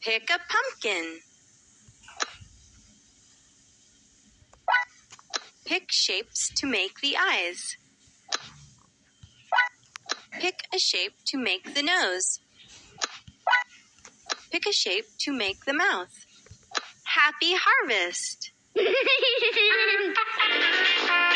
Pick a pumpkin. Pick shapes to make the eyes. Pick a shape to make the nose. Pick a shape to make the mouth. Happy harvest!